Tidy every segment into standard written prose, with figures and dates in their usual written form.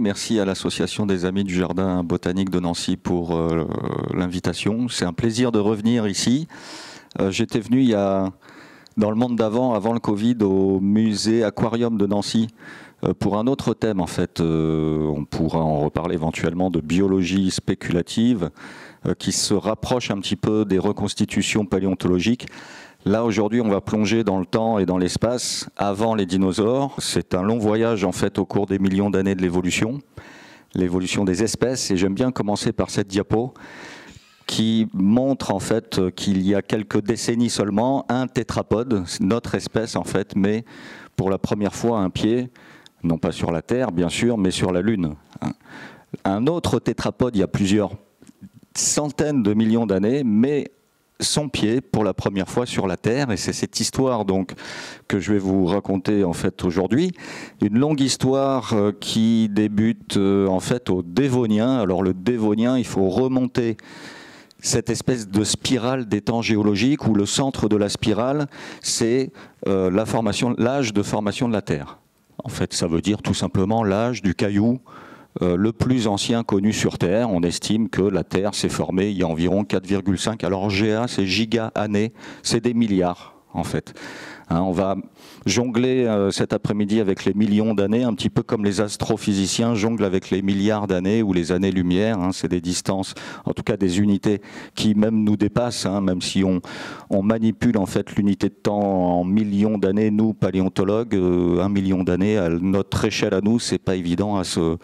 Merci à l'Association des Amis du Jardin Botanique de Nancy pour l'invitation. C'est un plaisir de revenir ici. J'étais venu dans le monde d'avant, avant le Covid, au musée Aquarium de Nancy pour un autre thème en fait. On pourra en reparler éventuellement de biologie spéculative qui se rapproche un petit peu des reconstitutions paléontologiques. Là, aujourd'hui, on va plonger dans le temps et dans l'espace avant les dinosaures. C'est un long voyage, en fait, au cours des millions d'années de l'évolution des espèces. Et j'aime bien commencer par cette diapo qui montre, en fait, qu'il y a quelques décennies seulement, un tétrapode, notre espèce, en fait, mais pour la première fois un pied, non pas sur la Terre, bien sûr, mais sur la Lune. Un autre tétrapode, il y a plusieurs centaines de millions d'années, mais son pied pour la première fois sur la Terre, et c'est cette histoire donc que je vais vous raconter en fait aujourd'hui, une longue histoire qui débute en fait au Dévonien. Alors le Dévonien, il faut remonter cette espèce de spirale des temps géologiques où le centre de la spirale, c'est l'âge de formation de la Terre. En fait, ça veut dire tout simplement l'âge du caillou le plus ancien connu sur Terre. On estime que la Terre s'est formée il y a environ 4,5. Alors GA, c'est giga-années, c'est des milliards en fait. On va jongler cet après-midi avec les millions d'années, un petit peu comme les astrophysiciens jonglent avec les milliards d'années ou les années-lumière. C'est des distances, en tout cas des unités qui même nous dépassent, même si on manipule en fait l'unité de temps en millions d'années. Nous, paléontologues, 1 million d'années, à notre échelle à nous, c'est pas évident à se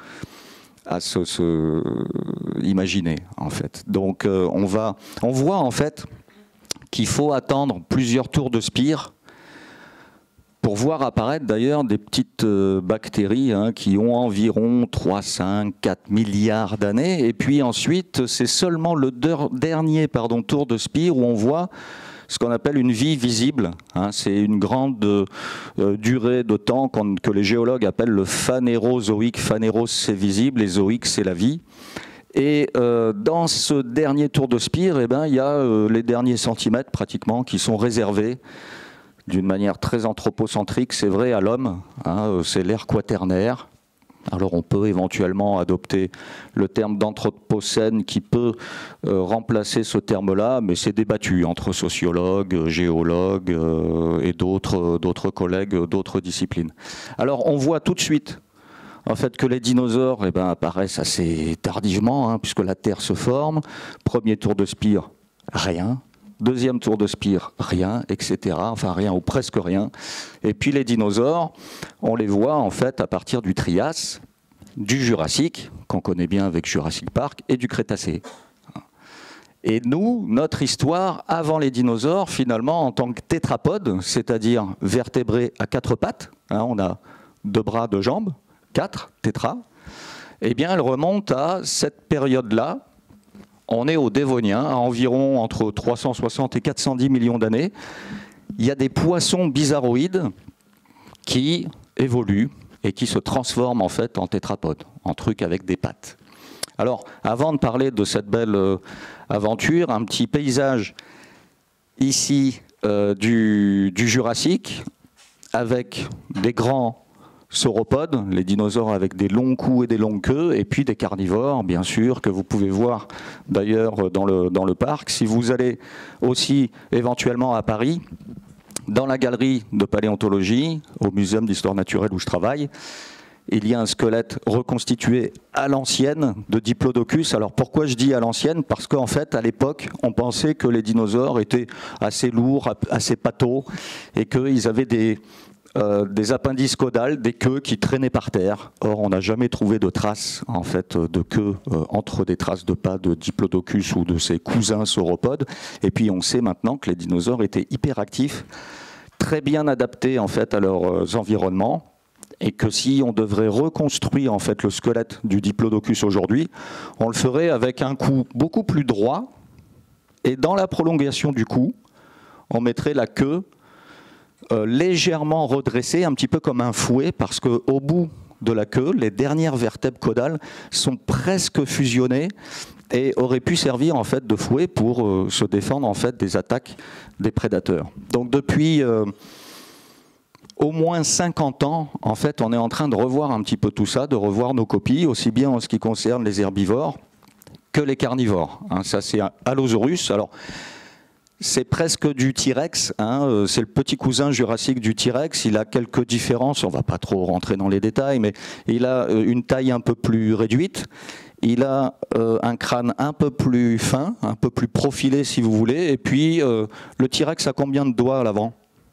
imaginer en fait. Donc on voit en fait qu'il faut attendre plusieurs tours de spire pour voir apparaître d'ailleurs des petites bactéries qui ont environ 3, 5, 4 milliards d'années. Et puis ensuite, c'est seulement le dernier tour de spire où on voit ce qu'on appelle une vie visible. C'est une grande durée de temps que les géologues appellent le phanérozoïque. Phanéros, c'est visible, et zoïque, c'est la vie. Et dans ce dernier tour de spire, il y a les derniers centimètres pratiquement qui sont réservés d'une manière très anthropocentrique, c'est vrai, à l'homme. C'est l'ère quaternaire. Alors on peut éventuellement adopter le terme d'anthropocène qui peut remplacer ce terme-là, mais c'est débattu entre sociologues, géologues et d'autres collègues d'autres disciplines. Alors on voit tout de suite en fait que les dinosaures apparaissent assez tardivement, puisque la Terre se forme. Premier tour de spire, rien. Deuxième tour de spire, rien, etc. Enfin rien ou presque rien. Et puis les dinosaures, on les voit en fait à partir du Trias, du Jurassique, qu'on connaît bien avec Jurassic Park, et du Crétacé. Et nous, notre histoire avant les dinosaures, finalement, en tant que tétrapodes, c'est-à-dire vertébrés à 4 pattes, on a 2 bras, 2 jambes, 4, tétra, eh bien elle remonte à cette période-là. On est au Dévonien, à environ entre 360 et 410 millions d'années. Il y a des poissons bizarroïdes qui évoluent et qui se transforment en fait en tétrapodes, en trucs avec des pattes. Alors, avant de parler de cette belle aventure, un petit paysage ici du Jurassique, avec des grands sauropodes, les dinosaures avec des longs coups et des longues queues, et puis des carnivores, bien sûr, que vous pouvez voir d'ailleurs dans le parc. Si vous allez aussi éventuellement à Paris, dans la galerie de paléontologie, au Muséum d'histoire naturelle où je travaille, il y a un squelette reconstitué à l'ancienne de Diplodocus. Alors pourquoi je dis à l'ancienne? Parce qu'en fait, à l'époque, on pensait que les dinosaures étaient assez lourds, assez pâteaux, et qu'ils avaient des appendices caudales, des queues qui traînaient par terre. Or, on n'a jamais trouvé de traces en fait, de queue entre des traces de pas de Diplodocus ou de ses cousins sauropodes. Et puis, on sait maintenant que les dinosaures étaient hyperactifs, très bien adaptés en fait, à leurs environnements, et que si on devrait reconstruire en fait, le squelette du Diplodocus aujourd'hui, on le ferait avec un cou beaucoup plus droit, et dans la prolongation du cou, on mettrait la queue légèrement redressée, un petit peu comme un fouet, parce qu'au bout de la queue, les dernières vertèbres caudales sont presque fusionnées et auraient pu servir en fait de fouet pour se défendre en fait des attaques des prédateurs. Donc depuis au moins 50 ans, en fait, on est en train de revoir un petit peu tout ça, de revoir nos copies, aussi bien en ce qui concerne les herbivores que les carnivores. Hein, ça, c'est un Allosaurus. Alors, c'est presque du T-Rex, hein, c'est le petit cousin jurassique du T-Rex, il a quelques différences, on ne va pas trop rentrer dans les détails, mais il a une taille un peu plus réduite, il a un crâne un peu plus fin, un peu plus profilé si vous voulez, et puis le T-Rex a combien de doigts à l'avant?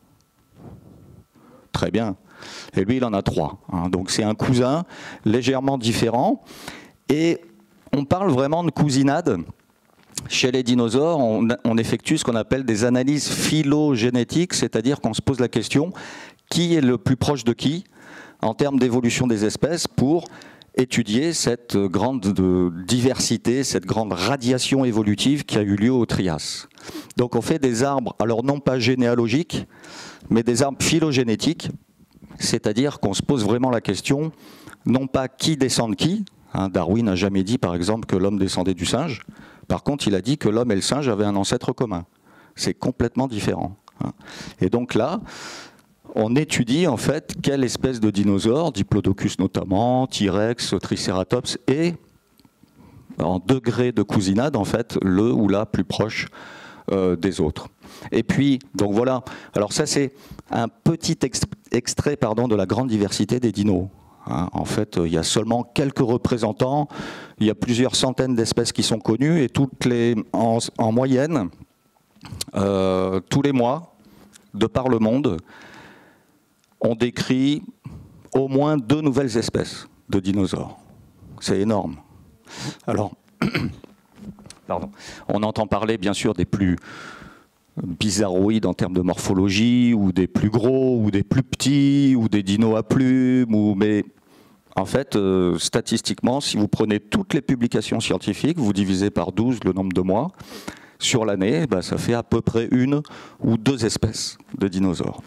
Très bien, et lui il en a 3, hein, donc c'est un cousin légèrement différent, et on parle vraiment de cousinade. Chez les dinosaures, on effectue ce qu'on appelle des analyses phylogénétiques, c'est-à-dire qu'on se pose la question qui est le plus proche de qui en termes d'évolution des espèces pour étudier cette grande diversité, cette grande radiation évolutive qui a eu lieu au Trias. Donc on fait des arbres, alors non pas généalogiques, mais des arbres phylogénétiques, c'est-à-dire qu'on se pose vraiment la question, non pas qui descend de qui, hein, Darwin n'a jamais dit par exemple que l'homme descendait du singe. Par contre, il a dit que l'homme et le singe avaient un ancêtre commun. C'est complètement différent. Et donc là, on étudie en fait quelle espèce de dinosaure, Diplodocus notamment, T-Rex, Triceratops, est en degré de cousinade en fait le ou la plus proche des autres. Et puis, donc voilà. Alors ça, c'est un petit extrait de la grande diversité des dinos. En fait, il y a seulement quelques représentants, il y a plusieurs centaines d'espèces qui sont connues et en moyenne, tous les mois, de par le monde, on décrit au moins 2 nouvelles espèces de dinosaures. C'est énorme. Alors, pardon, on entend parler bien sûr des plus bizarroïdes en termes de morphologie, ou des plus gros, ou des plus petits, ou des dinos à plumes, mais en fait, statistiquement, si vous prenez toutes les publications scientifiques, vous divisez par 12 le nombre de mois, sur l'année, ça fait à peu près 1 ou 2 espèces de dinosaures.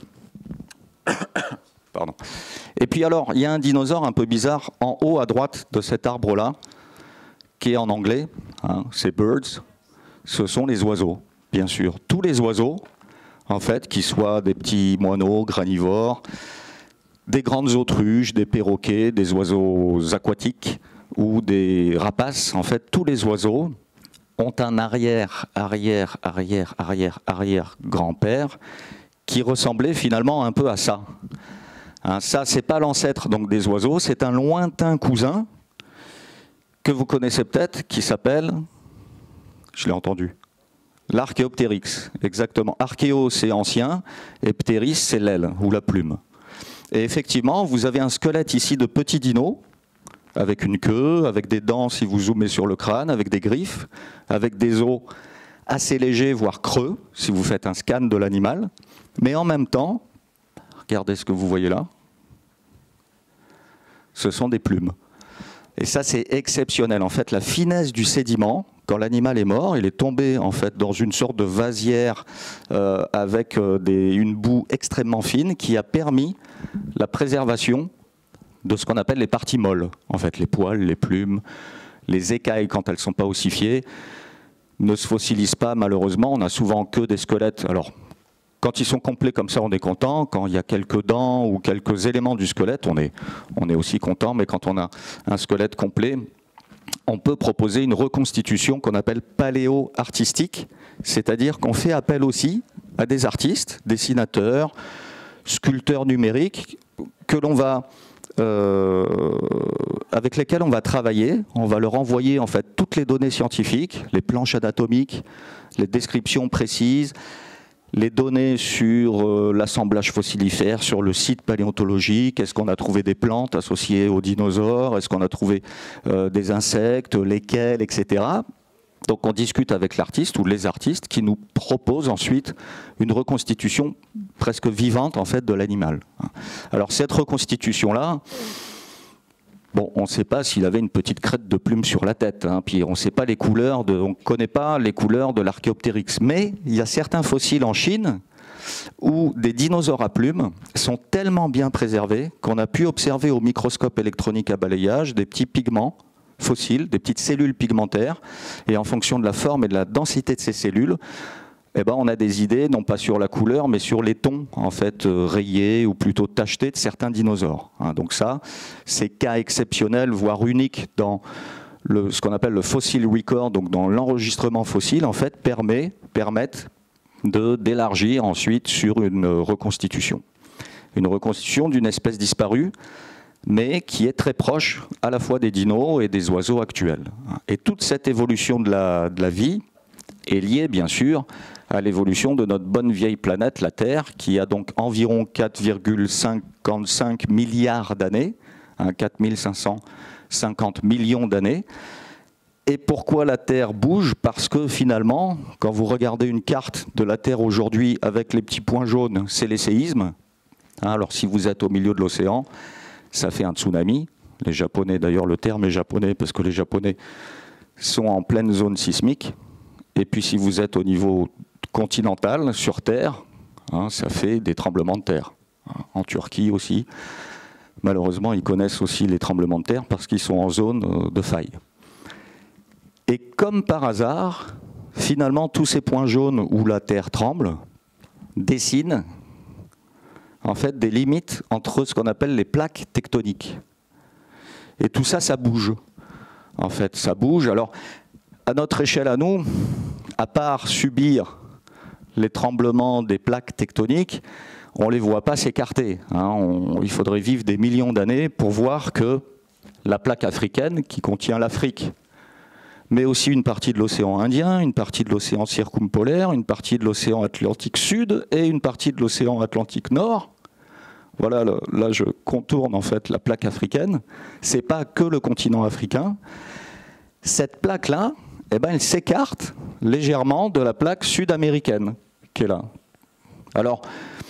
Pardon. Et puis alors, il y a un dinosaure un peu bizarre en haut à droite de cet arbre-là, qui est en anglais, hein, c'est birds, ce sont les oiseaux, bien sûr. Tous les oiseaux, en fait, qu'ils soient des petits moineaux, granivores, des grandes autruches, des perroquets, des oiseaux aquatiques ou des rapaces, en fait, tous les oiseaux ont un arrière-grand-père qui ressemblait finalement un peu à ça. Hein, ça, c'est pas l'ancêtre donc des oiseaux, c'est un lointain cousin que vous connaissez peut-être, qui s'appelle, je l'ai entendu, l'Archéoptérix, exactement. Archéo, c'est ancien, et ptéris, c'est l'aile ou la plume. Et effectivement, vous avez un squelette ici de petits dinos, avec une queue, avec des dents si vous zoomez sur le crâne, avec des griffes, avec des os assez légers, voire creux, si vous faites un scan de l'animal. Mais en même temps, regardez ce que vous voyez là, ce sont des plumes. Et ça, c'est exceptionnel. En fait, la finesse du sédiment, quand l'animal est mort, il est tombé en fait dans une sorte de vasière avec une boue extrêmement fine qui a permis la préservation de ce qu'on appelle les parties molles. En fait, les poils, les plumes, les écailles, quand elles ne sont pas ossifiées, ne se fossilisent pas malheureusement. On a souvent que des squelettes. Alors, quand ils sont complets comme ça, on est content. Quand il y a quelques dents ou quelques éléments du squelette, on est aussi content. Mais quand on a un squelette complet, on peut proposer une reconstitution qu'on appelle paléo-artistique, c'est-à-dire qu'on fait appel aussi à des artistes, dessinateurs, sculpteurs numériques, que l'on va, avec lesquels on va travailler. On va leur envoyer en fait toutes les données scientifiques, les planches anatomiques, les descriptions précises, les données sur l'assemblage fossilifère, sur le site paléontologique, est-ce qu'on a trouvé des plantes associées aux dinosaures, est-ce qu'on a trouvé des insectes, lesquels, etc. Donc on discute avec l'artiste ou les artistes qui nous proposent ensuite une reconstitution presque vivante en fait de l'animal. Alors cette reconstitution-là, bon, on ne sait pas s'il avait une petite crête de plume sur la tête, hein, puis on ne connaît pas les couleurs de l'Archéoptérix. Mais il y a certains fossiles en Chine où des dinosaures à plumes sont tellement bien préservés qu'on a pu observer au microscope électronique à balayage des petits pigments fossiles, des petites cellules pigmentaires, et en fonction de la forme et de la densité de ces cellules, eh ben, on a des idées, non pas sur la couleur, mais sur les tons, en fait, rayés ou plutôt tachetés de certains dinosaures. Donc ça, c'est cas exceptionnel, voire unique dans ce qu'on appelle le fossil record, donc dans l'enregistrement fossile, en fait, permettent d'élargir ensuite sur une reconstitution. Une reconstitution d'une espèce disparue, mais qui est très proche à la fois des dinos et des oiseaux actuels. Et toute cette évolution de la vie est liée, bien sûr, à l'évolution de notre bonne vieille planète, la Terre, qui a donc environ 4,55 milliards d'années, 4550 millions d'années. Et pourquoi la Terre bouge? Parce que finalement, quand vous regardez une carte de la Terre aujourd'hui avec les petits points jaunes, c'est les séismes. Alors si vous êtes au milieu de l'océan, ça fait un tsunami. Les Japonais, d'ailleurs le terme est japonais parce que les Japonais sont en pleine zone sismique. Et puis si vous êtes au niveau continental, sur Terre, ça fait des tremblements de terre. En Turquie aussi. Malheureusement, ils connaissent aussi les tremblements de terre parce qu'ils sont en zone de faille. Et comme par hasard, finalement, tous ces points jaunes où la Terre tremble dessinent en fait des limites entre ce qu'on appelle les plaques tectoniques. Et tout ça, ça bouge. En fait, ça bouge. Alors, à notre échelle à nous, à part subir les tremblements des plaques tectoniques, on ne les voit pas s'écarter. Il faudrait vivre des millions d'années pour voir que la plaque africaine, qui contient l'Afrique, mais aussi une partie de l'océan Indien, une partie de l'océan circumpolaire, une partie de l'océan Atlantique Sud et une partie de l'océan Atlantique Nord. Voilà, là je contourne en fait la plaque africaine. C'est pas que le continent africain. Cette plaque-là, elle s'écarte légèrement de la plaque sud-américaine qui est là. Alors,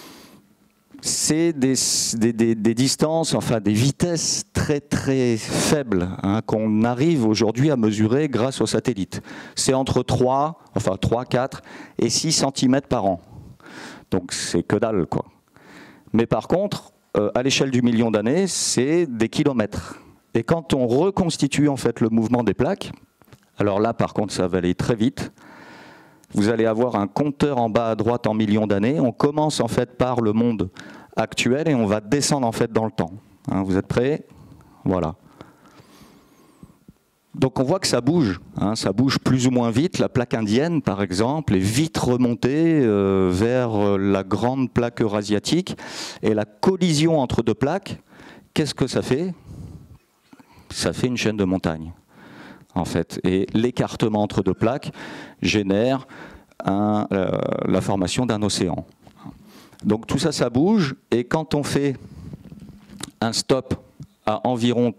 c'est des distances, enfin des vitesses très très faibles qu'on arrive aujourd'hui à mesurer grâce aux satellites. C'est entre 3, 4 et 6 cm par an. Donc c'est que dalle, quoi. Mais par contre, à l'échelle du million d'années, c'est des kilomètres. Et quand on reconstitue en fait le mouvement des plaques, alors là par contre ça va aller très vite. Vous allez avoir un compteur en bas à droite en millions d'années. On commence en fait par le monde actuel et on va descendre en fait dans le temps. Vous êtes prêts? Voilà. Donc on voit que ça bouge. Ça bouge plus ou moins vite. La plaque indienne, par exemple, est vite remontée vers la grande plaque eurasiatique. Et la collision entre deux plaques, qu'est-ce que ça fait? Ça fait une chaîne de montagnes, en fait. Et l'écartement entre deux plaques génère la formation d'un océan. Donc tout ça, ça bouge. Et quand on fait un stop à environ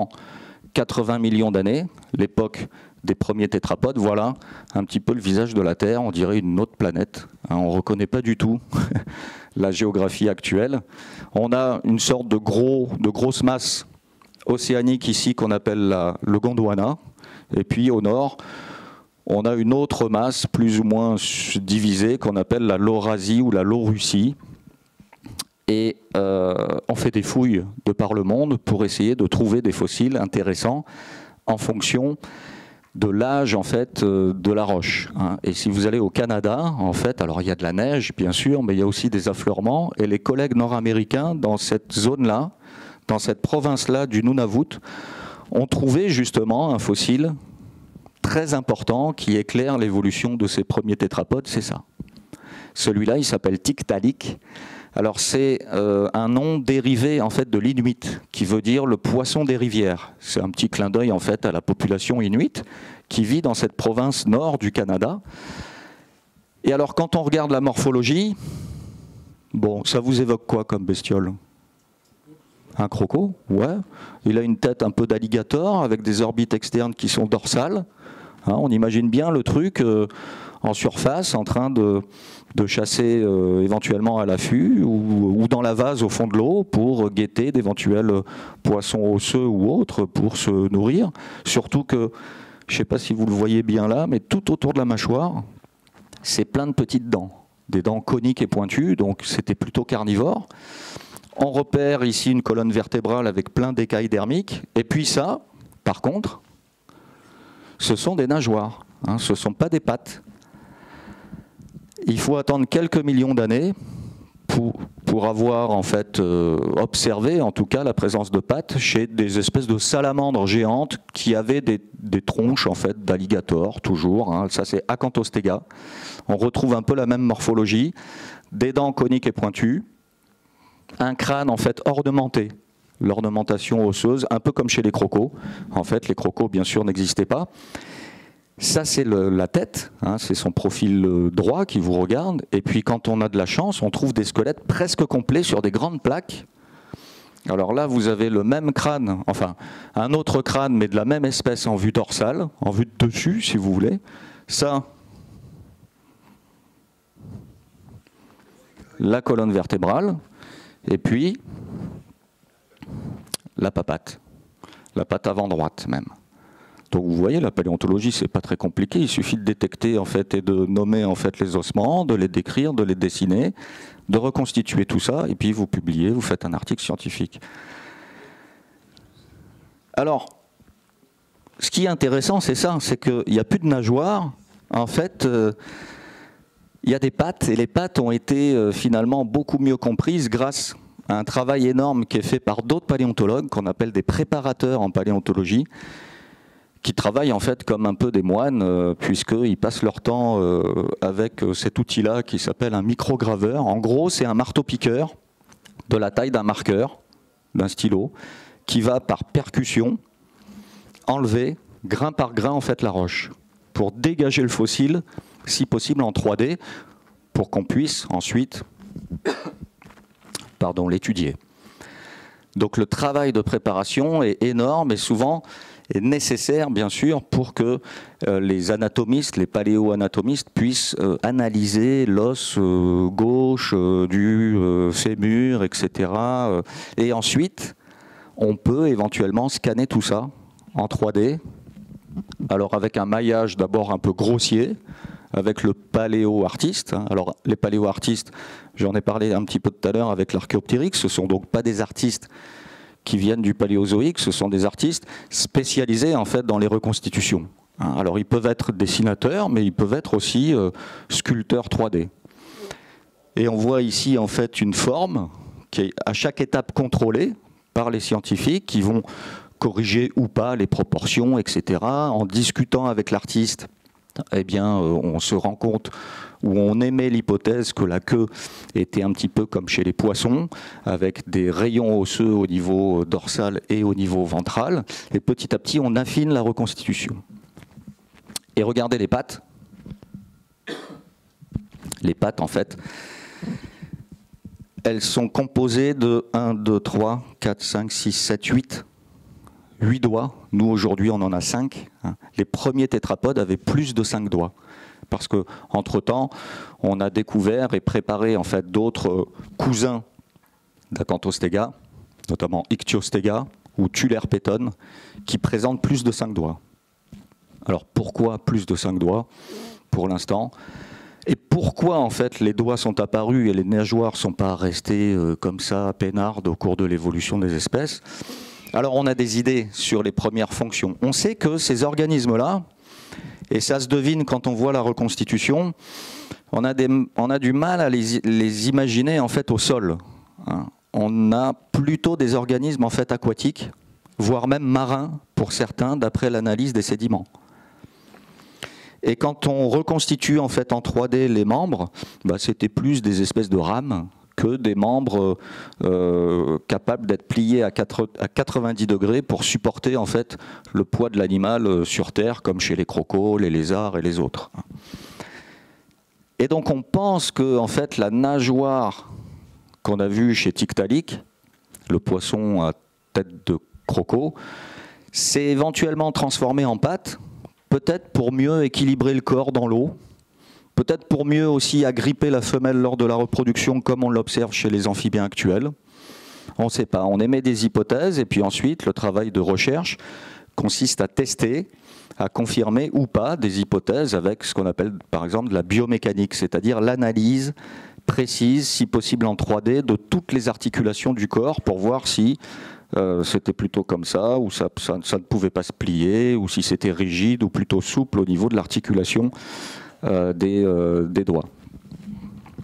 380 millions d'années, l'époque des premiers tétrapodes, voilà un petit peu le visage de la Terre. On dirait une autre planète. On ne reconnaît pas du tout la géographie actuelle. On a une sorte de grosse masse océanique ici qu'on appelle le Gondwana. Et puis au nord, on a une autre masse plus ou moins divisée qu'on appelle la Laurasie ou la Laurussie. Et on fait des fouilles de par le monde pour essayer de trouver des fossiles intéressants en fonction de l'âge en fait de la roche. Et si vous allez au Canada, en fait, alors il y a de la neige bien sûr, mais il y a aussi des affleurements. Et les collègues nord-américains dans cette zone-là, dans cette province-là du Nunavut, ont trouvé justement un fossile très important qui éclaire l'évolution de ces premiers tétrapodes, c'est ça. Celui-là, il s'appelle Tiktaalik. Alors c'est un nom dérivé en fait de l'inuit, qui veut dire le poisson des rivières. C'est un petit clin d'œil en fait à la population inuite qui vit dans cette province nord du Canada. Et alors quand on regarde la morphologie, bon, ça vous évoque quoi comme bestiole? Un croco, ouais. Il a une tête un peu d'alligator avec des orbites externes qui sont dorsales. On imagine bien le truc en surface, en train de chasser éventuellement à l'affût ou dans la vase au fond de l'eau pour guetter d'éventuels poissons osseux ou autres pour se nourrir. Surtout que, je ne sais pas si vous le voyez bien là, mais tout autour de la mâchoire, c'est plein de petites dents. Des dents coniques et pointues, donc c'était plutôt carnivore. On repère ici une colonne vertébrale avec plein d'écailles dermiques. Et puis ça, par contre, ce sont des nageoires. Ce ne sont pas des pattes. Il faut attendre quelques millions d'années pour avoir en fait observé en tout cas la présence de pattes chez des espèces de salamandres géantes qui avaient des tronches en fait d'alligator toujours. Hein. Ça c'est Acanthostega. On retrouve un peu la même morphologie, des dents coniques et pointues, un crâne en fait ornementé. L'ornementation osseuse, un peu comme chez les crocos. En fait, les crocos bien sûr n'existaient pas. Ça, c'est la tête, hein, c'est son profil droit qui vous regarde. Et puis, quand on a de la chance, on trouve des squelettes presque complets sur des grandes plaques. Alors là, vous avez le même crâne, enfin, un autre crâne, mais de la même espèce en vue dorsale, en vue de dessus, si vous voulez. Ça, la colonne vertébrale, et puis la papate, la patte avant droite même. Donc vous voyez, la paléontologie, c'est pas très compliqué. Il suffit de détecter en fait et de nommer en fait les ossements, de les décrire, de les dessiner, de reconstituer tout ça, et puis vous publiez, vous faites un article scientifique. Alors, ce qui est intéressant, c'est ça, c'est qu'il n'y a plus de nageoires. En fait, il y a des pattes, et les pattes ont été finalement beaucoup mieux comprises grâce à un travail énorme qui est fait par d'autres paléontologues, qu'on appelle des préparateurs en paléontologie, qui travaillent en fait comme un peu des moines, puisqu'ils passent leur temps avec cet outil-là qui s'appelle un micrograveur. En gros, c'est un marteau-piqueur de la taille d'un marqueur, d'un stylo, qui va par percussion enlever grain par grain en fait la roche, pour dégager le fossile, si possible en 3D, pour qu'on puisse ensuite l'étudier. Donc le travail de préparation est énorme et souvent est nécessaire, bien sûr, pour que les anatomistes, les paléo-anatomistes puissent analyser l'os gauche du fémur, etc. Et ensuite, on peut éventuellement scanner tout ça en 3D, alors avec un maillage d'abord un peu grossier, avec le paléo-artiste. Alors les paléo-artistes, j'en ai parlé un petit peu tout à l'heure avec l'Archéoptérix, ce ne sont donc pas des artistes qui viennent du Paléozoïque, ce sont des artistes spécialisés en fait dans les reconstitutions. Alors ils peuvent être dessinateurs, mais ils peuvent être aussi sculpteurs 3D. Et on voit ici en fait une forme qui est à chaque étape contrôlée par les scientifiques qui vont corriger ou pas les proportions, etc. En discutant avec l'artiste, eh bien, on se rend compte, où on émet l'hypothèse que la queue était un petit peu comme chez les poissons, avec des rayons osseux au niveau dorsal et au niveau ventral. Et petit à petit, on affine la reconstitution. Et regardez les pattes. Les pattes, en fait, elles sont composées de 1, 2, 3, 4, 5, 6, 7, 8 doigts. Nous, aujourd'hui, on en a 5. Les premiers tétrapodes avaient plus de 5 doigts. Parce qu'entre-temps, on a découvert et préparé en fait, d'autres cousins d'Acanthostega, notamment Ichthyostega ou Tulerpeton, qui présentent plus de 5 doigts. Alors pourquoi plus de 5 doigts pour l'instant? Et pourquoi en fait les doigts sont apparus et les nageoires ne sont pas restées comme ça, peinardes au cours de l'évolution des espèces? Alors on a des idées sur les premières fonctions. On sait que ces organismes-là, et ça se devine quand on voit la reconstitution, on a du mal à les imaginer en fait au sol. On a plutôt des organismes en fait aquatiques, voire même marins pour certains, d'après l'analyse des sédiments. Et quand on reconstitue en fait en 3D les membres, c'était plus des espèces de rames que des membres capables d'être pliés à 90 degrés pour supporter en fait le poids de l'animal sur Terre, comme chez les crocos, les lézards et les autres. Et donc on pense que en fait la nageoire qu'on a vue chez Tiktaalik, le poisson à tête de croco, s'est éventuellement transformé en pattes, peut-être pour mieux équilibrer le corps dans l'eau, peut-être pour mieux aussi agripper la femelle lors de la reproduction comme on l'observe chez les amphibiens actuels. On ne sait pas, on émet des hypothèses et puis ensuite le travail de recherche consiste à tester, à confirmer ou pas des hypothèses avec ce qu'on appelle par exemple de la biomécanique, c'est-à-dire l'analyse précise, si possible en 3D, de toutes les articulations du corps pour voir si c'était plutôt comme ça, ou ça ne pouvait pas se plier, ou si c'était rigide ou plutôt souple au niveau de l'articulation des doigts.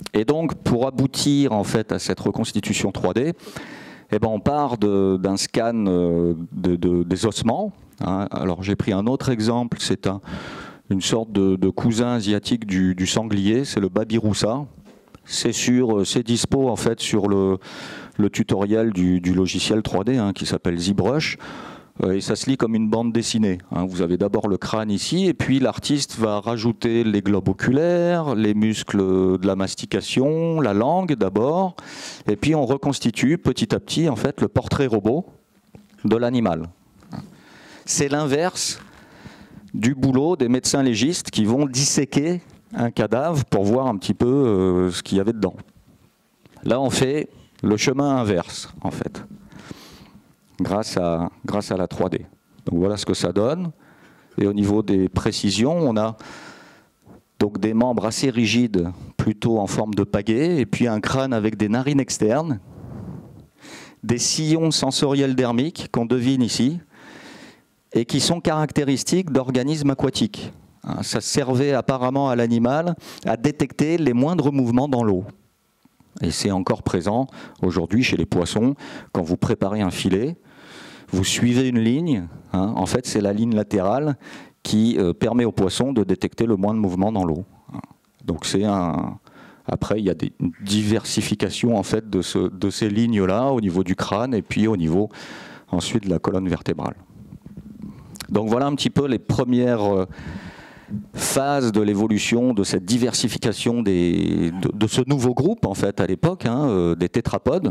Et donc, pour aboutir en fait à cette reconstitution 3D, eh ben, on part d'un scan des ossements. Hein. Alors, j'ai pris un autre exemple, c'est une sorte de cousin asiatique du sanglier, c'est le babiroussa. C'est dispo en fait sur le tutoriel du logiciel 3D hein, qui s'appelle ZBrush. Et ça se lit comme une bande dessinée. Hein. Vous avez d'abord le crâne ici, et puis l'artiste va rajouter les globes oculaires, les muscles de la mastication, la langue d'abord, et puis on reconstitue petit à petit en fait le portrait robot de l'animal. C'est l'inverse du boulot des médecins légistes qui vont disséquer un cadavre pour voir un petit peu ce qu'il y avait dedans. Là, on fait le chemin inverse en fait. Grâce à la 3D. Donc voilà ce que ça donne. Et au niveau des précisions, on a donc des membres assez rigides, plutôt en forme de pagaie, et puis un crâne avec des narines externes, des sillons sensoriels dermiques qu'on devine ici, et qui sont caractéristiques d'organismes aquatiques. Ça servait apparemment à l'animal à détecter les moindres mouvements dans l'eau. Et c'est encore présent aujourd'hui chez les poissons. Quand vous préparez un filet, vous suivez une ligne. Hein, en fait, c'est la ligne latérale qui permet aux poissons de détecter le moindre mouvement dans l'eau. Donc c'est après, il y a une diversification en fait de ces lignes-là au niveau du crâne et puis au niveau ensuite de la colonne vertébrale. Donc voilà un petit peu les premières phase de l'évolution de cette diversification de ce nouveau groupe en fait à l'époque hein, des tétrapodes.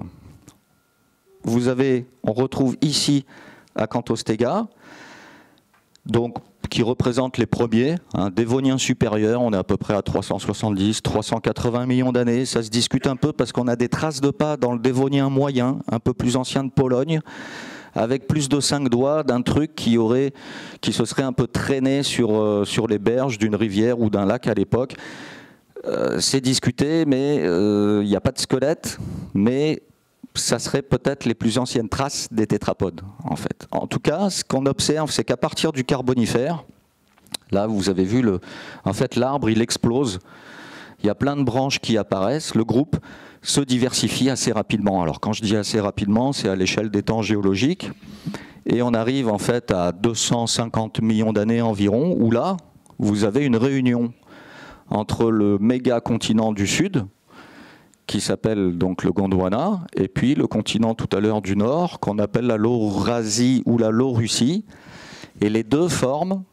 On retrouve ici Acanthostega, donc qui représente les premiers, hein, Dévoniens supérieurs, on est à peu près à 370, 380 millions d'années. Ça se discute un peu parce qu'on a des traces de pas dans le Dévonien moyen, un peu plus ancien de Pologne, avec plus de 5 doigts d'un truc qui se serait un peu traîné sur les berges d'une rivière ou d'un lac à l'époque. C'est discuté, mais il n'y a pas de squelette, mais ça serait peut-être les plus anciennes traces des tétrapodes, en fait. En tout cas, ce qu'on observe, c'est qu'à partir du Carbonifère, là, vous avez vu, en fait, l'arbre, il explose. Il y a plein de branches qui apparaissent. Le groupe se diversifie assez rapidement. Alors quand je dis assez rapidement, c'est à l'échelle des temps géologiques. Et on arrive en fait à 250 millions d'années environ, où là, vous avez une réunion entre le méga-continent du Sud, qui s'appelle donc le Gondwana, et puis le continent tout à l'heure du Nord, qu'on appelle la Laurasie ou la Laurussie. Et les deux forment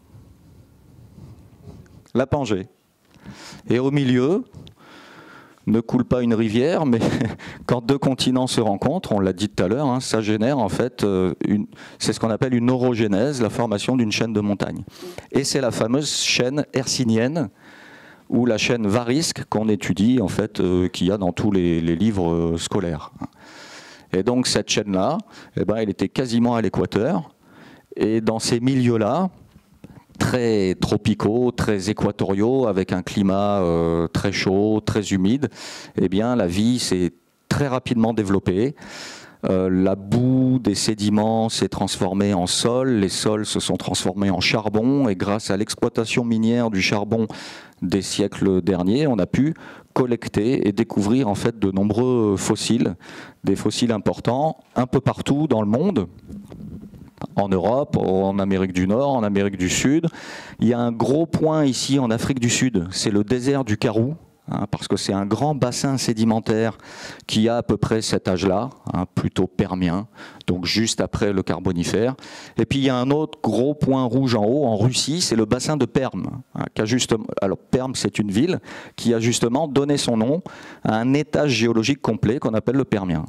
la Pangée. Et au milieu, ne coule pas une rivière, mais quand deux continents se rencontrent, on l'a dit tout à l'heure, hein, ça génère en fait, c'est ce qu'on appelle une orogénèse, la formation d'une chaîne de montagnes. Et c'est la fameuse chaîne hercynienne, ou la chaîne varisque qu'on étudie, en fait, qu'il y a dans tous les livres scolaires. Et donc cette chaîne-là, eh ben, elle était quasiment à l'équateur, et dans ces milieux-là, très tropicaux, très équatoriaux, avec un climat très chaud, très humide, eh bien, la vie s'est très rapidement développée. La boue des sédiments s'est transformée en sol, les sols se sont transformés en charbon, et grâce à l'exploitation minière du charbon des siècles derniers, on a pu collecter et découvrir en fait de nombreux fossiles, des fossiles importants, un peu partout dans le monde. En Europe, en Amérique du Nord, en Amérique du Sud. Il y a un gros point ici en Afrique du Sud, c'est le désert du Karoo, hein, parce que c'est un grand bassin sédimentaire qui a à peu près cet âge-là, hein, plutôt permien, donc juste après le Carbonifère. Et puis il y a un autre gros point rouge en haut, en Russie, c'est le bassin de Perm. Hein, alors Perm, c'est une ville qui a justement donné son nom à un étage géologique complet qu'on appelle le Permien.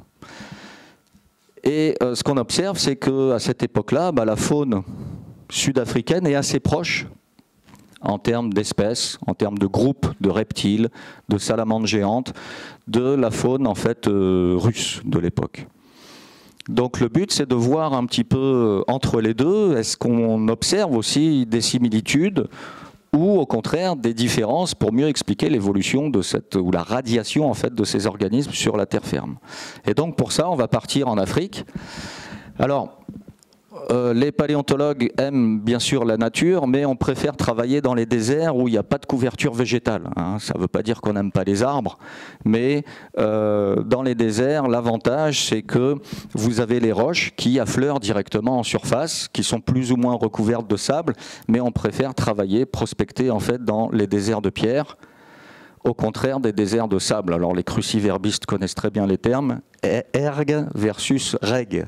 Et ce qu'on observe, c'est qu'à cette époque-là, la faune sud-africaine est assez proche en termes d'espèces, en termes de groupes de reptiles, de salamandres géantes, de la faune en fait russe de l'époque. Donc le but, c'est de voir un petit peu entre les deux, est-ce qu'on observe aussi des similitudes ou au contraire des différences pour mieux expliquer l'évolution de ou la radiation en fait de ces organismes sur la terre ferme. Et donc pour ça, on va partir en Afrique. Alors, Les paléontologues aiment bien sûr la nature, mais on préfère travailler dans les déserts où il n'y a pas de couverture végétale. Ça ne veut pas dire qu'on n'aime pas les arbres, mais dans les déserts, l'avantage c'est que vous avez les roches qui affleurent directement en surface, qui sont plus ou moins recouvertes de sable, mais on préfère travailler, prospecter en fait dans les déserts de pierre, au contraire des déserts de sable. Alors les cruciverbistes connaissent très bien les termes, erg versus reg.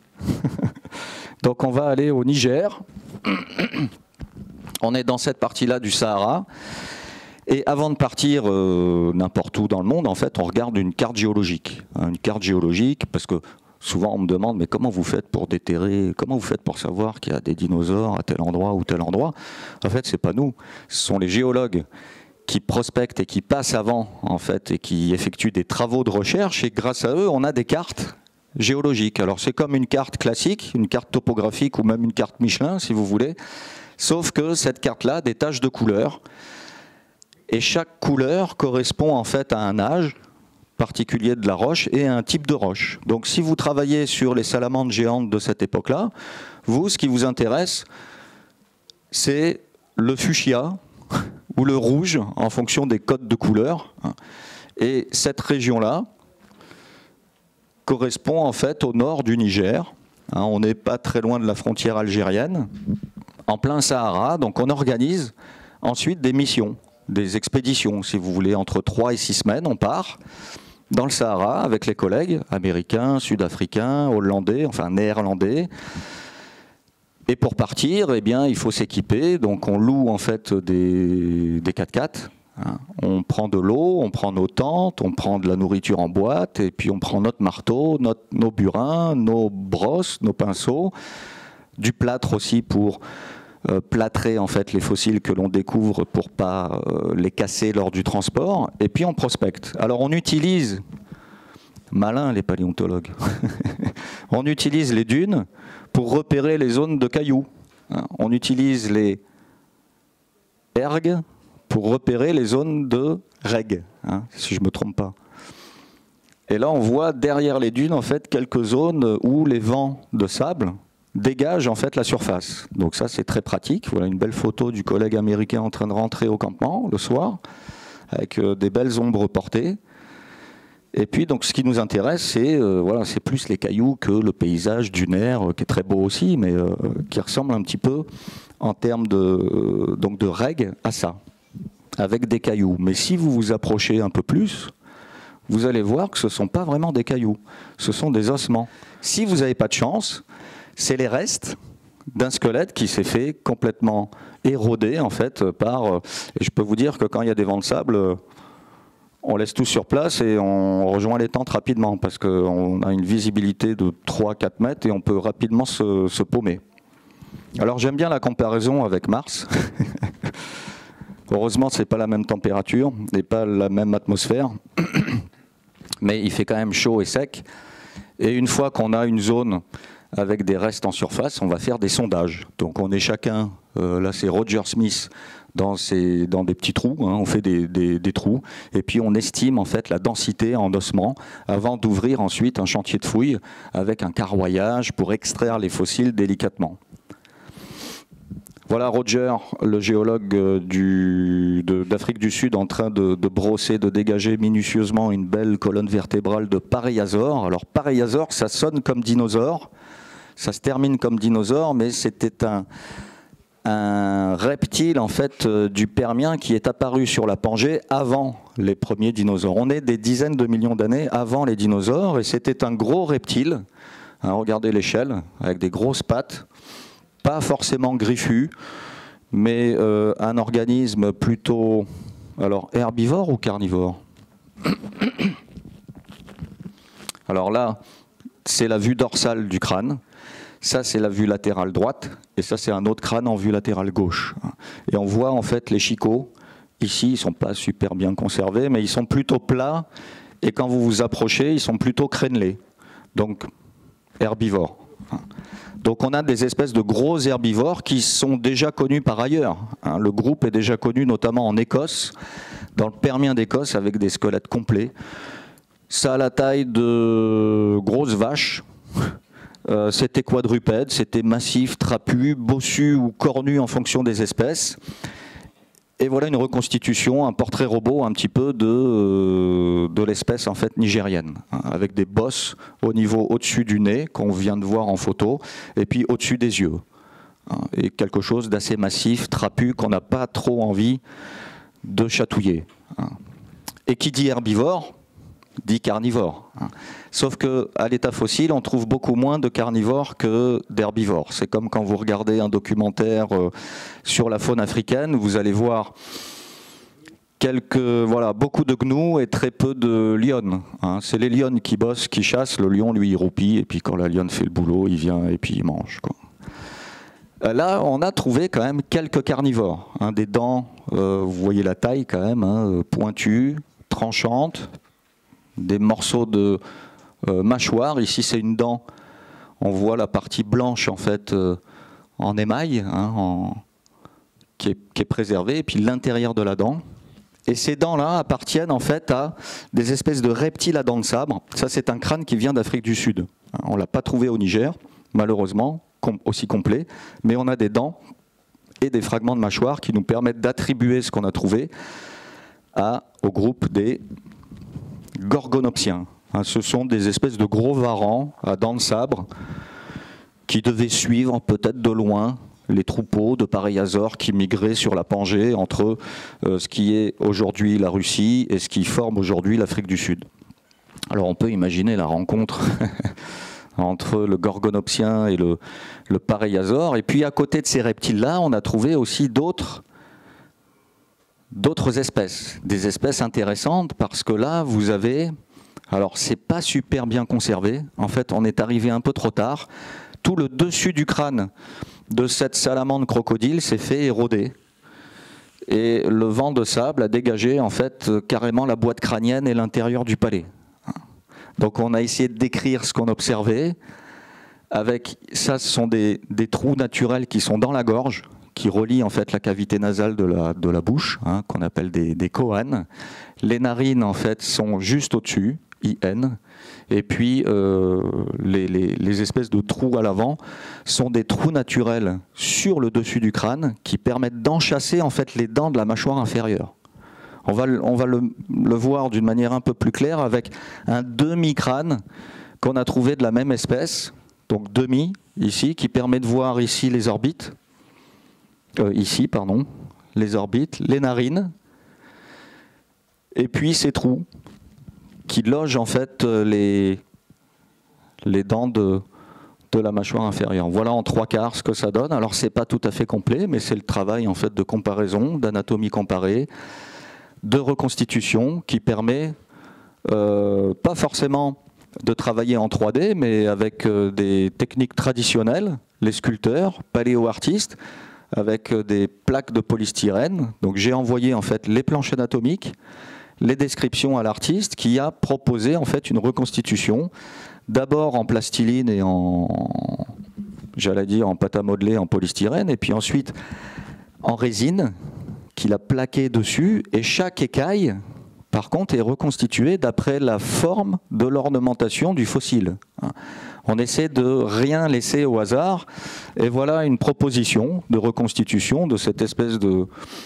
Donc on va aller au Niger, on est dans cette partie-là du Sahara, et avant de partir n'importe où dans le monde, en fait, on regarde une carte géologique. Une carte géologique, parce que souvent on me demande, mais comment vous faites pour déterrer, comment vous faites pour savoir qu'il y a des dinosaures à tel endroit ou tel endroit? En fait, c'est pas nous, ce sont les géologues qui prospectent et qui passent avant, en fait, et qui effectuent des travaux de recherche, et grâce à eux, on a des cartes géologique. Alors c'est comme une carte classique, une carte topographique ou même une carte Michelin si vous voulez, sauf que cette carte-là a des taches de couleur et chaque couleur correspond en fait à un âge particulier de la roche et à un type de roche. Donc si vous travaillez sur les salamandres géantes de cette époque-là, vous, ce qui vous intéresse, c'est le fuchsia ou le rouge en fonction des codes de couleur. Et cette région-là correspond en fait au nord du Niger. On n'est pas très loin de la frontière algérienne, en plein Sahara. Donc on organise ensuite des missions, des expéditions, si vous voulez, entre 3 et 6 semaines. On part dans le Sahara avec les collègues américains, sud-africains, hollandais, enfin néerlandais. Et pour partir, eh bien, il faut s'équiper. Donc on loue en fait des 4x4. On prend de l'eau, on prend nos tentes, on prend de la nourriture en boîte, et puis on prend notre marteau, nos burins, nos brosses, nos pinceaux, du plâtre aussi pour plâtrer en fait les fossiles que l'on découvre pour pas les casser lors du transport, et puis on prospecte. Alors on utilise, malin les paléontologues, on utilise les dunes pour repérer les zones de cailloux. On utilise les ergs pour repérer les zones de reg, si je ne me trompe pas. Et là, on voit derrière les dunes, en fait, quelques zones où les vents de sable dégagent en fait la surface. Donc ça, c'est très pratique. Voilà une belle photo du collègue américain en train de rentrer au campement le soir, avec des belles ombres portées. Et puis, donc, ce qui nous intéresse, c'est voilà, c'est plus les cailloux que le paysage dunaire, qui est très beau aussi, mais qui ressemble un petit peu en termes de reg à ça, avec des cailloux. Mais si vous vous approchez un peu plus, vous allez voir que ce ne sont pas vraiment des cailloux, ce sont des ossements. Si vous n'avez pas de chance, c'est les restes d'un squelette qui s'est fait complètement éroder en fait par... Et je peux vous dire que quand il y a des vents de sable, on laisse tout sur place et on rejoint les tentes rapidement parce qu'on a une visibilité de 3-4 mètres et on peut rapidement se paumer. Alors j'aime bien la comparaison avec Mars. Heureusement, ce n'est pas la même température et pas la même atmosphère, mais il fait quand même chaud et sec. Et une fois qu'on a une zone avec des restes en surface, on va faire des sondages. Donc on est chacun, là c'est Roger Smith, dans des petits trous, on fait des trous, et puis on estime en fait la densité en ossements avant d'ouvrir ensuite un chantier de fouilles avec un carroyage pour extraire les fossiles délicatement. Voilà Roger, le géologue d'Afrique du Sud, en train de brosser, de dégager minutieusement une belle colonne vertébrale de pareiasaure. Alors pareiasaure, ça sonne comme dinosaure, ça se termine comme dinosaure, mais c'était un reptile en fait du Permien qui est apparu sur la Pangée avant les premiers dinosaures. On est des dizaines de millions d'années avant les dinosaures, et c'était un gros reptile. Regardez l'échelle, avec des grosses pattes. Pas forcément griffu, mais un organisme plutôt alors herbivore ou carnivore. Alors là, c'est la vue dorsale du crâne, ça c'est la vue latérale droite, et ça c'est un autre crâne en vue latérale gauche. Et on voit en fait les chicots, ici ils ne sont pas super bien conservés, mais ils sont plutôt plats, et quand vous vous approchez, ils sont plutôt crénelés, donc herbivores. Donc on a des espèces de gros herbivores qui sont déjà connus par ailleurs. Le groupe est déjà connu notamment en Écosse, dans le Permien d'Écosse, avec des squelettes complets. Ça a la taille de grosses vaches, C'était quadrupède, c'était massif, trapu, bossu ou cornu en fonction des espèces. Et voilà une reconstitution, un portrait robot un petit peu de l'espèce en fait nigérienne, hein, avec des bosses au niveau au-dessus du nez qu'on vient de voir en photo, et puis au-dessus des yeux. Hein, et quelque chose d'assez massif, trapu, qu'on n'a pas trop envie de chatouiller. Hein. Et qui dit herbivore dit carnivore. Hein. Sauf qu'à l'état fossile, on trouve beaucoup moins de carnivores que d'herbivores. C'est comme quand vous regardez un documentaire sur la faune africaine, vous allez voir beaucoup de gnous et très peu de lionnes. Hein. C'est les lionnes qui bossent, qui chassent, le lion, lui, il roupille, et puis quand la lionne fait le boulot, il vient et puis il mange, quoi. Là, on a trouvé quand même quelques carnivores. Hein, des dents, vous voyez la taille quand même, hein, pointues, tranchantes, des morceaux de mâchoire. Ici, c'est une dent. On voit la partie blanche en fait en émail, hein, qui est préservée, et puis l'intérieur de la dent. Et ces dents-là appartiennent en fait à des espèces de reptiles à dents de sabre. Ça, c'est un crâne qui vient d'Afrique du Sud. On ne l'a pas trouvé au Niger, malheureusement, aussi complet, mais on a des dents et des fragments de mâchoire qui nous permettent d'attribuer ce qu'on a trouvé au groupe des gorgonopsiens. Ce sont des espèces de gros varans à dents de sabre qui devaient suivre peut-être de loin les troupeaux de pareiasaures qui migraient sur la Pangée entre ce qui est aujourd'hui la Russie et ce qui forme aujourd'hui l'Afrique du Sud. Alors on peut imaginer la rencontre entre le gorgonopsien et le pareiasaure. Et puis à côté de ces reptiles-là, on a trouvé aussi d'autres espèces, des espèces intéressantes, parce que là, vous avez... Alors, c'est pas super bien conservé. En fait, on est arrivé un peu trop tard. Tout le dessus du crâne de cette salamandre crocodile s'est fait éroder. Et le vent de sable a dégagé, en fait, carrément la boîte crânienne et l'intérieur du palais. Donc, on a essayé de décrire ce qu'on observait. Ça, ce sont des trous naturels qui sont dans la gorge, qui relient en fait la cavité nasale de la bouche, hein, qu'on appelle des coanes. Les narines, en fait, sont juste au-dessus, IN. Et puis, les espèces de trous à l'avant sont des trous naturels sur le dessus du crâne qui permettent d'enchasser en fait les dents de la mâchoire inférieure. On va le voir d'une manière un peu plus claire avec un demi-crâne qu'on a trouvé de la même espèce, donc demi, ici, qui permet de voir ici les orbites, les orbites, les narines, et puis ces trous qui logent en fait les dents de la mâchoire inférieure. Voilà en 3/4 ce que ça donne. Alors c'est pas tout à fait complet, mais c'est le travail en fait de comparaison, d'anatomie comparée, de reconstitution qui permet pas forcément de travailler en 3D, mais avec des techniques traditionnelles, les sculpteurs, paléo-artistes, avec des plaques de polystyrène. Donc j'ai envoyé en fait les planches anatomiques, les descriptions à l'artiste qui a proposé en fait une reconstitution, d'abord en plastiline et en pâte à modeler en polystyrène, et puis ensuite en résine qu'il a plaqué dessus, et chaque écaille par contre est reconstituée d'après la forme de l'ornementation du fossile. On essaie de rien laisser au hasard, et voilà une proposition de reconstitution de cette espèce de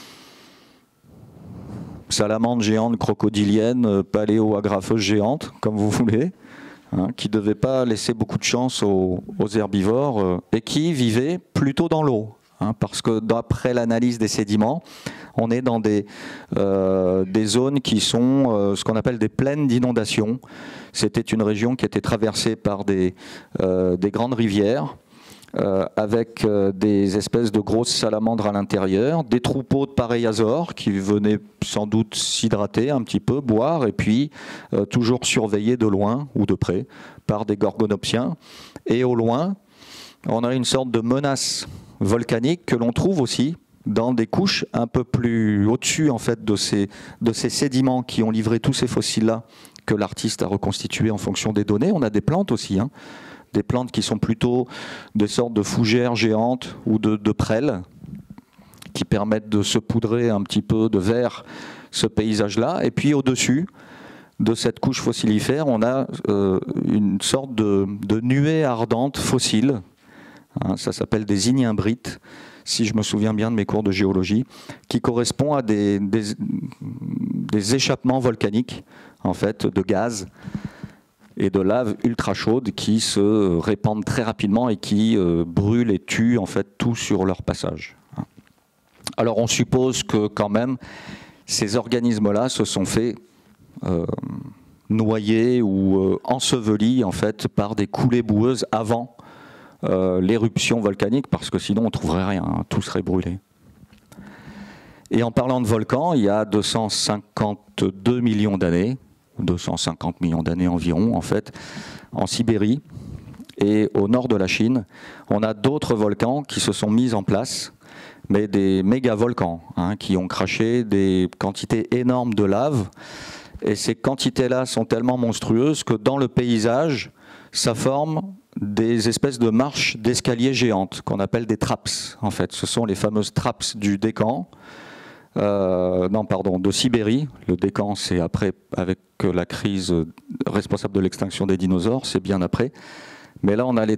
salamandre géante crocodilienne, paléo-agrafeuse géante, comme vous voulez, hein, qui ne devait pas laisser beaucoup de chance aux herbivores et qui vivait plutôt dans l'eau. Hein, parce que d'après l'analyse des sédiments, on est dans des zones qui sont ce qu'on appelle des plaines d'inondation. C'était une région qui était traversée par des grandes rivières, avec des espèces de grosses salamandres à l'intérieur, des troupeaux de pareiasaures qui venaient sans doute s'hydrater un petit peu, boire, et puis toujours surveillés de loin ou de près par des gorgonopsiens. Et au loin, on a une sorte de menace volcanique que l'on trouve aussi dans des couches un peu plus au-dessus en fait de ces sédiments qui ont livré tous ces fossiles-là que l'artiste a reconstitués en fonction des données. On a des plantes aussi, hein, des plantes qui sont plutôt des sortes de fougères géantes ou de prêles qui permettent de saupoudrer un petit peu de vert ce paysage-là. Et puis au-dessus, de cette couche fossilifère, on a une sorte de nuée ardente fossile. Hein, ça s'appelle des ignimbrites, si je me souviens bien de mes cours de géologie, qui correspond à des échappements volcaniques, en fait, de gaz et de lave ultra chaude qui se répandent très rapidement et qui brûlent et tuent en fait tout sur leur passage. Alors on suppose que quand même ces organismes-là se sont fait noyer ou ensevelis en fait par des coulées boueuses avant l'éruption volcanique, parce que sinon on ne trouverait rien, hein, tout serait brûlé. Et en parlant de volcans, il y a 252 millions d'années, 250 millions d'années environ en fait, en Sibérie et au nord de la Chine, on a d'autres volcans qui se sont mis en place, mais des méga-volcans hein, qui ont craché des quantités énormes de lave. Et ces quantités-là sont tellement monstrueuses que dans le paysage, ça forme des espèces de marches d'escalier géantes qu'on appelle des traps. En fait, ce sont les fameuses traps du Décan, de Sibérie. Le Décan, c'est après, avec la crise responsable de l'extinction des dinosaures, c'est bien après. Mais là, on a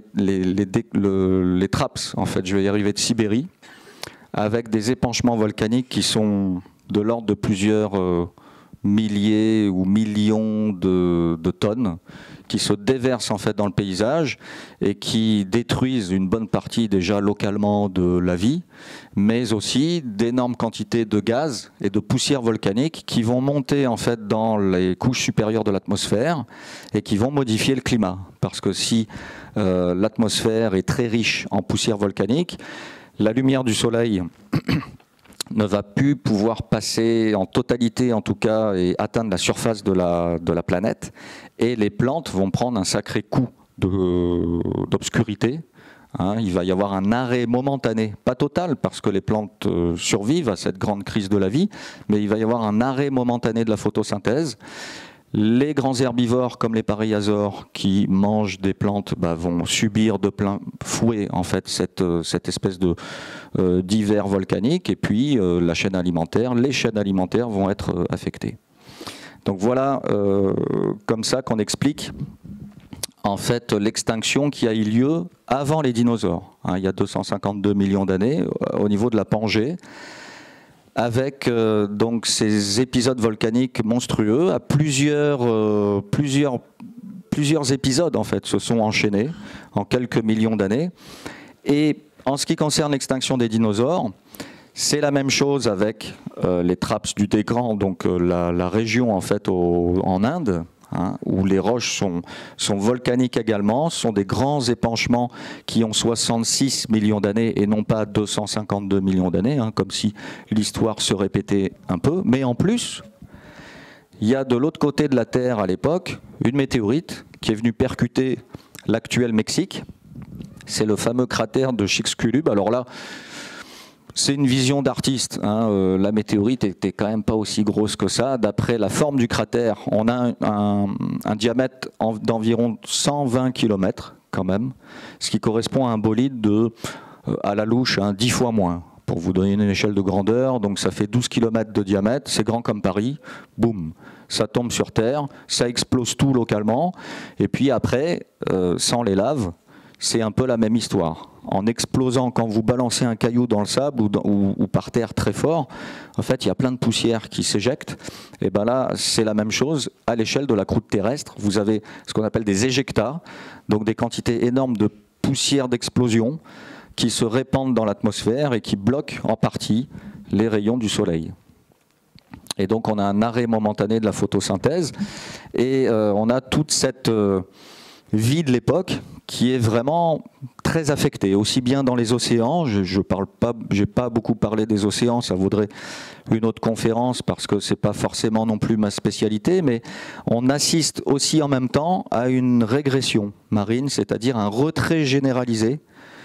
les traps, en fait, je vais y arriver, de Sibérie, avec des épanchements volcaniques qui sont de l'ordre de plusieurs milliers ou millions de tonnes, qui se déversent en fait dans le paysage et qui détruisent une bonne partie déjà localement de la vie, mais aussi d'énormes quantités de gaz et de poussière volcanique qui vont monter en fait dans les couches supérieures de l'atmosphère et qui vont modifier le climat. Parce que si l'atmosphère est très riche en poussière volcanique, la lumière du soleil ne va plus pouvoir passer en totalité, en tout cas, et atteindre la surface de la planète. Et les plantes vont prendre un sacré coup d'obscurité. Hein, il va y avoir un arrêt momentané, pas total, parce que les plantes survivent à cette grande crise de la vie, mais il va y avoir un arrêt momentané de la photosynthèse. Les grands herbivores comme les paréasaures qui mangent des plantes vont subir de plein fouet en fait cette espèce d'hiver volcanique, et puis les chaînes alimentaires vont être affectées. Donc voilà comme ça qu'on explique en fait l'extinction qui a eu lieu avant les dinosaures, hein, il y a 252 millions d'années au niveau de la Pangée, avec donc ces épisodes volcaniques monstrueux. À plusieurs épisodes en fait se sont enchaînés en quelques millions d'années. Et en ce qui concerne l'extinction des dinosaures, c'est la même chose avec les traps du Décan, donc la région en fait en Inde. Hein, où les roches sont volcaniques également, sont des grands épanchements qui ont 66 millions d'années et non pas 252 millions d'années, hein, comme si l'histoire se répétait un peu. Mais en plus, il y a de l'autre côté de la Terre à l'époque une météorite qui est venue percuter l'actuel Mexique. C'est le fameux cratère de Chicxulub. Alors là, c'est une vision d'artiste, hein. La météorite était quand même pas aussi grosse que ça. D'après la forme du cratère, on a un diamètre d'environ 120 km quand même, ce qui correspond à un bolide de, à la louche, 10 fois moins. Pour vous donner une échelle de grandeur, donc ça fait 12 km de diamètre, c'est grand comme Paris, boum, ça tombe sur Terre, ça explose tout localement, et puis après, sans les laves, c'est un peu la même histoire. En explosant, quand vous balancez un caillou dans le sable ou par terre très fort, en fait, il y a plein de poussière qui s'éjecte. Et bien là, c'est la même chose à l'échelle de la croûte terrestre. Vous avez ce qu'on appelle des éjectats, donc des quantités énormes de poussière d'explosion qui se répandent dans l'atmosphère et qui bloquent en partie les rayons du soleil. Et donc, on a un arrêt momentané de la photosynthèse et on a toute cette vie de l'époque qui est vraiment très affectée, aussi bien dans les océans. Je n'ai pas beaucoup parlé des océans, ça vaudrait une autre conférence parce que ce n'est pas forcément non plus ma spécialité, mais on assiste aussi en même temps à une régression marine, c'est-à-dire un retrait généralisé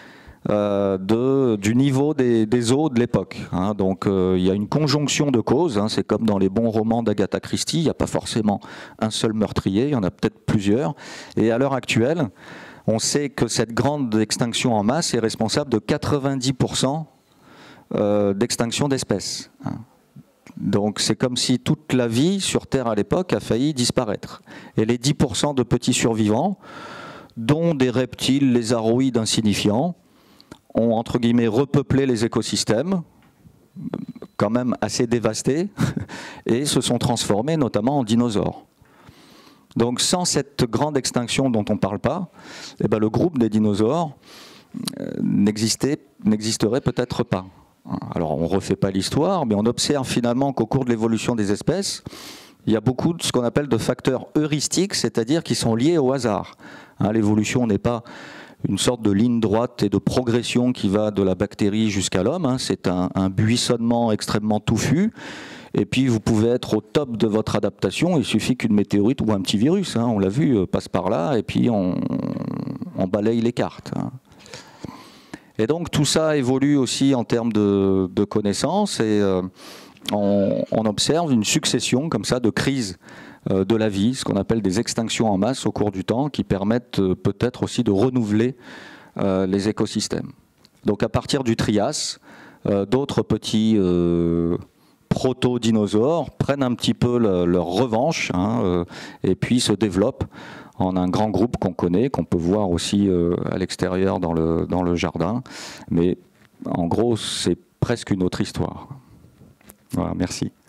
du niveau des eaux de l'époque. Hein. Donc il y a une conjonction de causes, hein. C'est comme dans les bons romans d'Agatha Christie, il n'y a pas forcément un seul meurtrier, il y en a peut-être plusieurs. Et à l'heure actuelle, on sait que cette grande extinction en masse est responsable de 90% d'extinction d'espèces. Hein. Donc c'est comme si toute la vie sur Terre à l'époque a failli disparaître. Et les 10% de petits survivants, dont des reptiles, les lézardoïdes insignifiants, ont entre guillemets repeuplé les écosystèmes, quand même assez dévastés, et se sont transformés notamment en dinosaures. Donc sans cette grande extinction dont on ne parle pas, eh ben, le groupe des dinosaures n'existerait peut-être pas. Alors on ne refait pas l'histoire, mais on observe finalement qu'au cours de l'évolution des espèces, il y a beaucoup de ce qu'on appelle de facteurs heuristiques, c'est-à-dire qui sont liés au hasard. L'évolution n'est pas une sorte de ligne droite et de progression qui va de la bactérie jusqu'à l'homme, c'est un buissonnement extrêmement touffu. Et puis vous pouvez être au top de votre adaptation, il suffit qu'une météorite ou un petit virus, on l'a vu, passe par là, et puis on balaye les cartes. Et donc tout ça évolue aussi en termes de connaissances, et on observe une succession comme ça de crises de la vie, ce qu'on appelle des extinctions en masse au cours du temps, qui permettent peut-être aussi de renouveler les écosystèmes. Donc à partir du Trias, d'autres petits proto-dinosaures prennent un petit peu leur revanche, et puis se développent en un grand groupe qu'on connaît, qu'on peut voir aussi à l'extérieur dans le jardin. Mais en gros, c'est presque une autre histoire. Voilà, merci.